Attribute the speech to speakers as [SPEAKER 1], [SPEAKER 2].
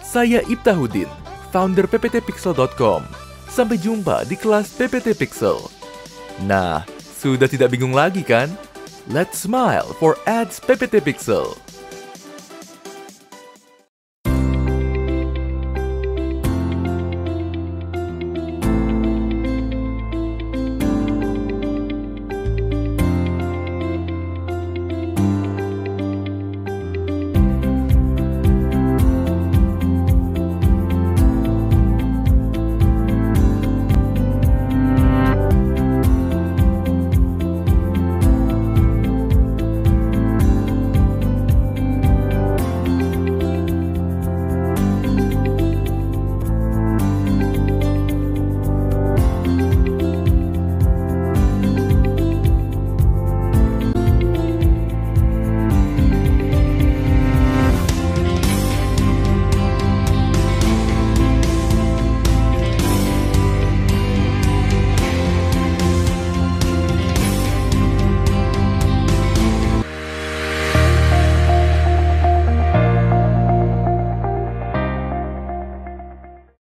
[SPEAKER 1] Saya Iftahudin, founder pptpixel.com. Sampai jumpa di kelas PPT Pixel. Nah, sudah tidak bingung lagi kan? Let's smile for Ads PPT Pixel.